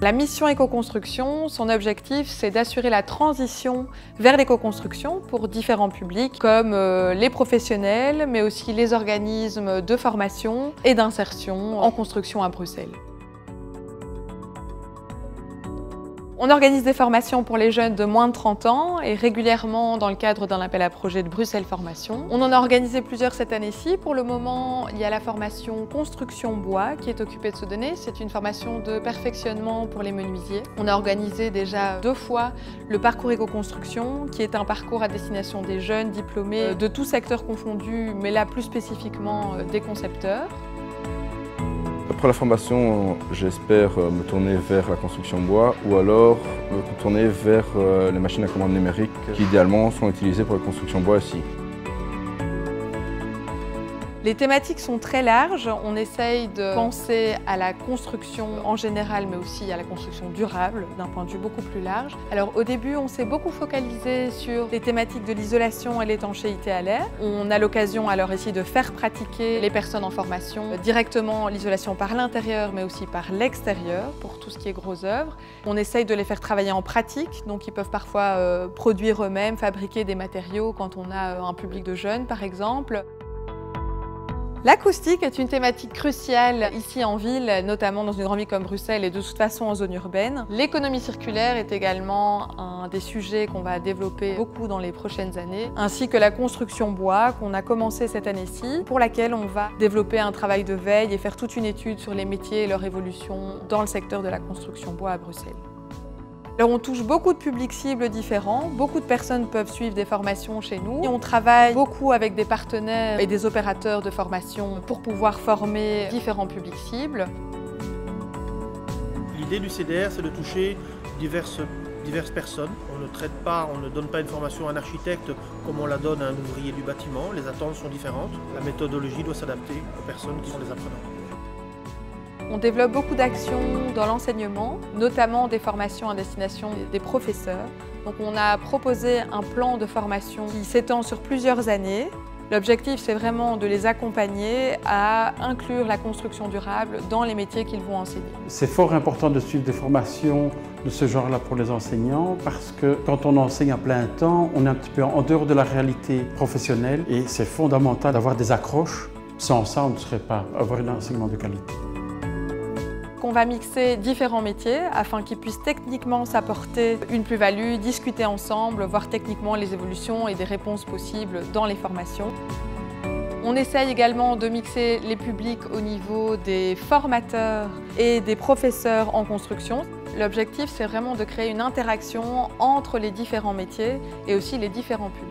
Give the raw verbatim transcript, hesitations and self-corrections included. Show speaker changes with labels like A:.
A: La mission éco-construction, son objectif, c'est d'assurer la transition vers l'éco-construction pour différents publics, comme les professionnels, mais aussi les organismes de formation et d'insertion en construction à Bruxelles. On organise des formations pour les jeunes de moins de trente ans et régulièrement dans le cadre d'un appel à projet de Bruxelles Formation. On en a organisé plusieurs cette année-ci. Pour le moment, il y a la formation Construction Bois qui est occupée de se donner. C'est une formation de perfectionnement pour les menuisiers. On a organisé déjà deux fois le parcours éco-construction qui est un parcours à destination des jeunes diplômés de tous secteurs confondus, mais là plus spécifiquement des concepteurs.
B: Après la formation, j'espère me tourner vers la construction bois ou alors me tourner vers les machines à commande numérique qui idéalement sont utilisées pour la construction bois ici.
A: Les thématiques sont très larges. On essaye de penser à la construction en général, mais aussi à la construction durable, d'un point de vue beaucoup plus large. Alors au début, on s'est beaucoup focalisé sur les thématiques de l'isolation et l'étanchéité à l'air. On a l'occasion alors ici de faire pratiquer les personnes en formation directement l'isolation par l'intérieur, mais aussi par l'extérieur, pour tout ce qui est gros œuvres. On essaye de les faire travailler en pratique, donc ils peuvent parfois euh, produire eux-mêmes, fabriquer des matériaux quand on a un public de jeunes, par exemple. L'acoustique est une thématique cruciale ici en ville, notamment dans une grande ville comme Bruxelles et de toute façon en zone urbaine. L'économie circulaire est également un des sujets qu'on va développer beaucoup dans les prochaines années, ainsi que la construction bois qu'on a commencé cette année-ci, pour laquelle on va développer un travail de veille et faire toute une étude sur les métiers et leur évolution dans le secteur de la construction bois à Bruxelles. Alors on touche beaucoup de publics cibles différents, beaucoup de personnes peuvent suivre des formations chez nous. Et on travaille beaucoup avec des partenaires et des opérateurs de formation pour pouvoir former différents publics cibles.
C: L'idée du C D R, c'est de toucher diverses, diverses personnes. On ne traite pas, on ne donne pas une formation à un architecte comme on la donne à un ouvrier du bâtiment. Les attentes sont différentes. La méthodologie doit s'adapter aux personnes qui sont les apprenants.
A: On développe beaucoup d'actions dans l'enseignement, notamment des formations à destination des professeurs. Donc on a proposé un plan de formation qui s'étend sur plusieurs années. L'objectif, c'est vraiment de les accompagner à inclure la construction durable dans les métiers qu'ils vont enseigner.
D: C'est fort important de suivre des formations de ce genre-là pour les enseignants parce que quand on enseigne à plein temps, on est un petit peu en dehors de la réalité professionnelle et c'est fondamental d'avoir des accroches. Sans ça, on ne saurait pas avoir un enseignement de qualité.
A: On va mixer différents métiers afin qu'ils puissent techniquement s'apporter une plus-value, discuter ensemble, voir techniquement les évolutions et des réponses possibles dans les formations. On essaye également de mixer les publics au niveau des formateurs et des professeurs en construction. L'objectif, c'est vraiment de créer une interaction entre les différents métiers et aussi les différents publics.